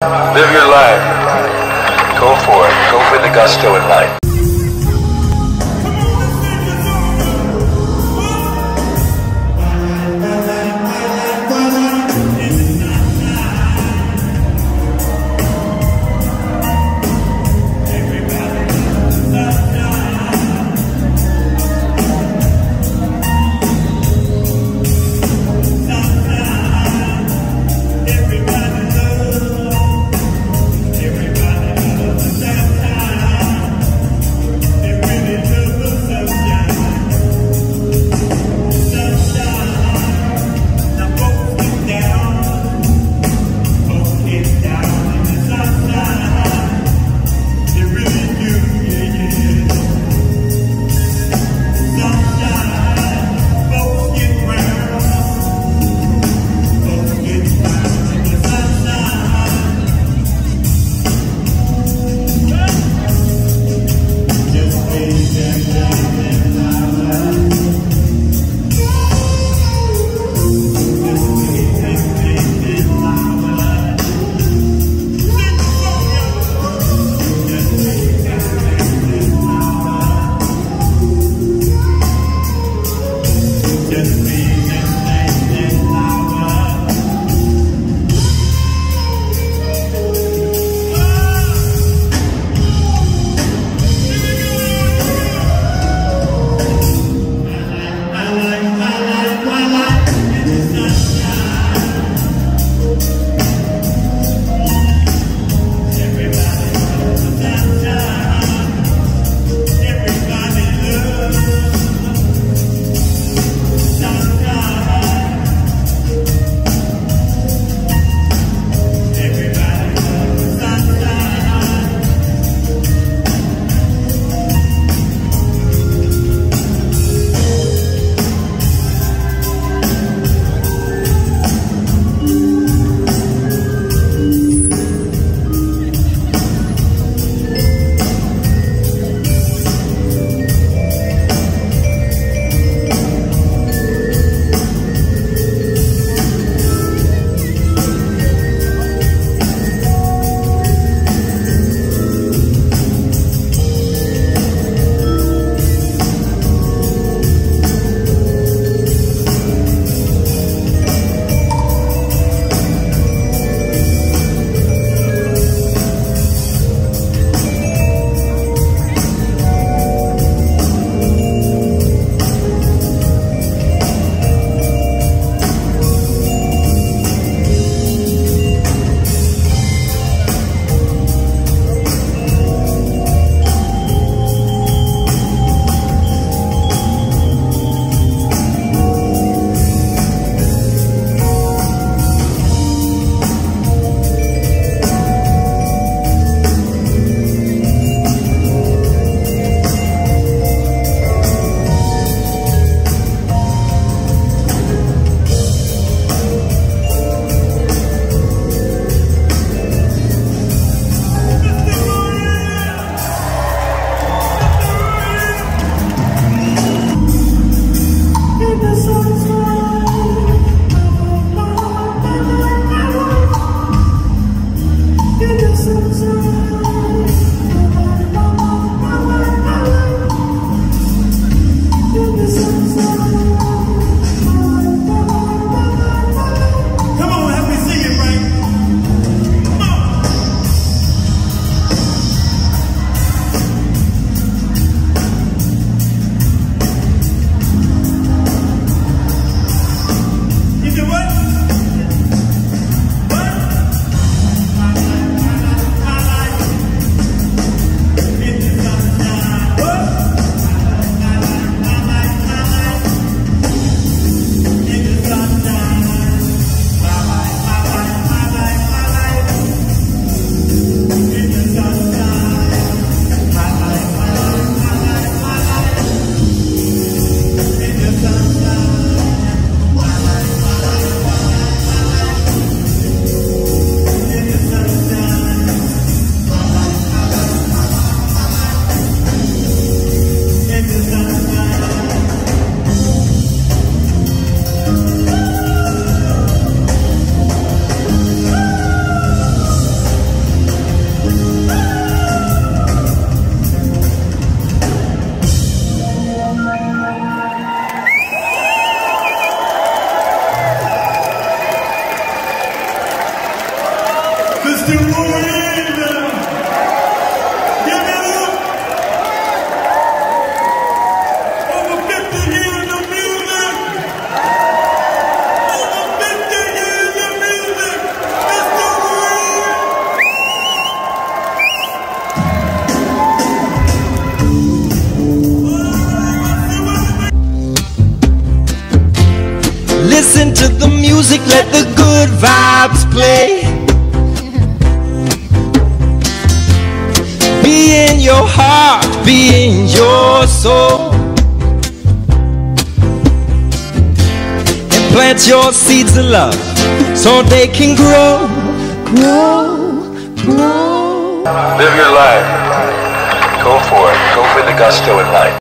Live your life. Go for it. Go for the gusto at night. Mr. Roy Ayers. Give it up. Over 50 years of music. Over 50 years of music. Mr. Roy. Listen to the music, let the good vibes play. Be in your heart, be in your soul, and plant your seeds of love so they can grow, grow, grow. Live your life. Go for it. Go for the gusto in life.